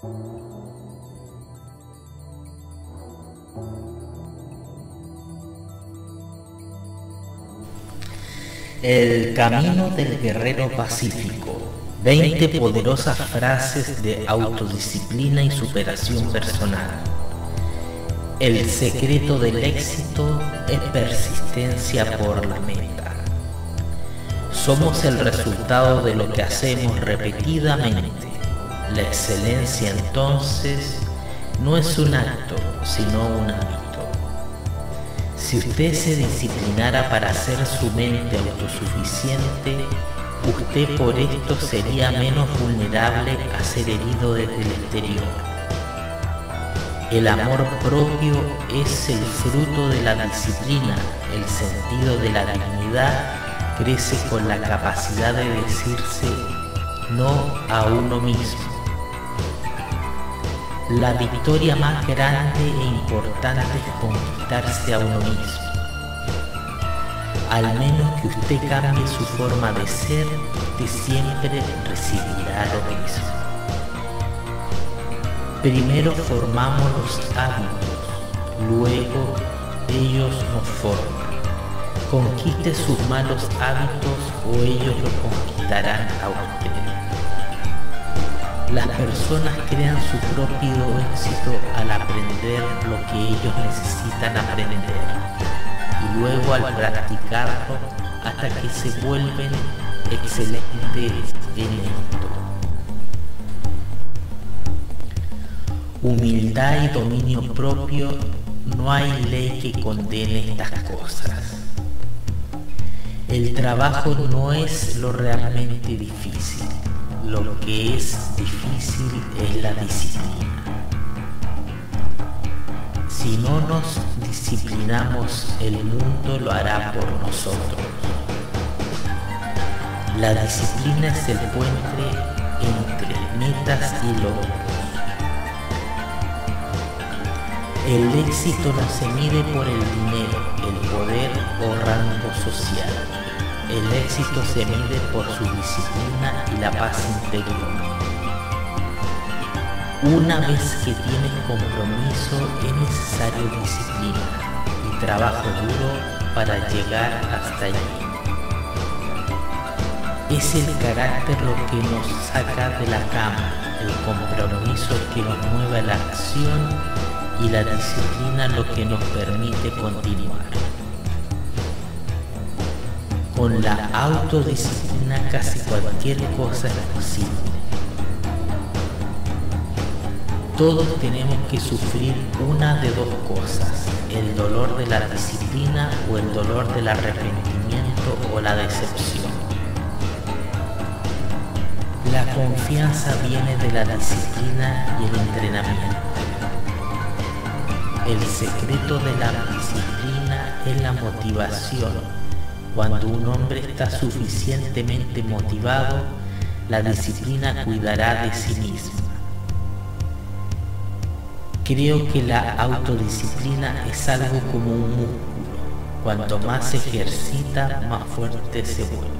El camino del guerrero pacífico. 20 poderosas frases de autodisciplina y superación personal. El secreto del éxito es persistencia por la meta. Somos el resultado de lo que hacemos repetidamente. La excelencia, entonces, no es un acto, sino un hábito. Si usted se disciplinara para hacer su mente autosuficiente, usted por esto sería menos vulnerable a ser herido desde el exterior. El amor propio es el fruto de la disciplina. El sentido de la dignidad crece con la capacidad de decirse no a uno mismo. La victoria más grande e importante es conquistarse a uno mismo. Al menos que usted cambie su forma de ser, usted siempre recibirá lo mismo. Primero formamos los hábitos, luego ellos nos forman. Conquiste sus malos hábitos o ellos lo conquistarán a usted. Las personas crean su propio éxito al aprender lo que ellos necesitan aprender y luego al practicarlo hasta que se vuelven excelentes en esto. Humildad y dominio propio, no hay ley que condene estas cosas. El trabajo no es lo realmente difícil. Lo que es difícil es la disciplina. Si no nos disciplinamos, el mundo lo hará por nosotros. La disciplina es el puente entre metas y logros. El éxito no se mide por el dinero, el poder o rango social. El éxito se mide por su disciplina y la paz interior. Una vez que tienes compromiso, es necesario disciplina y trabajo duro para llegar hasta allí. Es el carácter lo que nos saca de la cama, el compromiso que nos mueve a la acción y la disciplina lo que nos permite continuar. Con la autodisciplina casi cualquier cosa es posible. Todos tenemos que sufrir una de dos cosas, el dolor de la disciplina o el dolor del arrepentimiento o la decepción. La confianza viene de la disciplina y el entrenamiento. El secreto de la disciplina es la motivación. Cuando un hombre está suficientemente motivado, la disciplina cuidará de sí misma. Creo que la autodisciplina es algo como un músculo. Cuanto más se ejercita, más fuerte se vuelve.